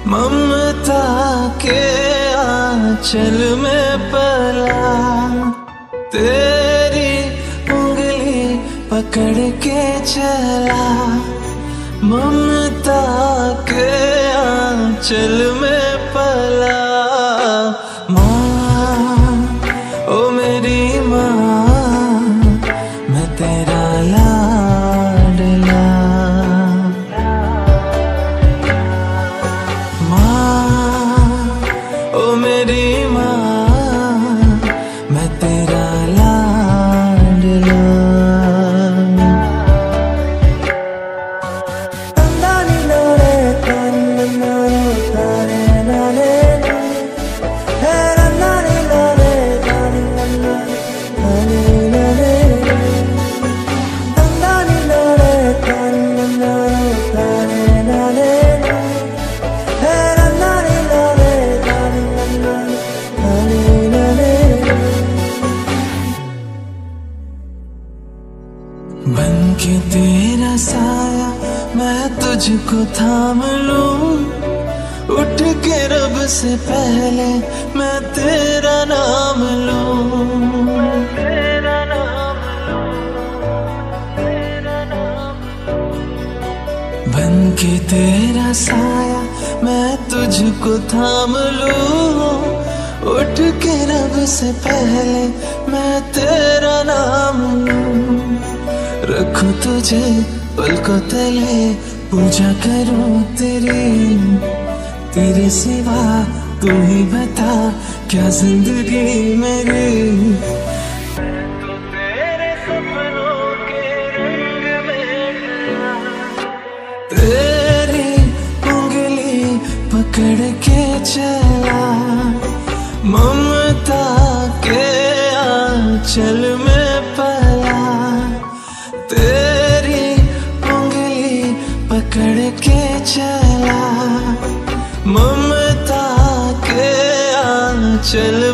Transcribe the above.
ममता के आंचल में पला, तेरी उंगली पकड़ के चला। ममता के आंचल में पला। माँ, ओ मेरी माँ, मैं तेरा लाडला। ओ मेरी माँ, मैं तेरा लाडला। तंदानी नारे तानी नारे तारे नारे है रंदानी नारे तानी नारे नारे तंदानी नारे तानी नारे तारे नारे है रंदानी नारे तानी नारे। बन के तेरा साया मैं तुझको थाम लूं, उठ के रब से पहले मैं तेरा नाम लूं। बन के तेरा साया मैं तुझको थाम लूं, उठ के रब से पहले मैं तेरा नाम लूं। रखूं तुझे पलकों तले, पूजा करूं तेरी, तेरे सिवा तू ही बता क्या जिंदगी मेरी। तू तेरे सपनों के रंग में ढला, तेरी उंगली पकड़ के चला। ममता के आंचल में पला, तेरी उंगली पकड़ के चला। ममता के आंचल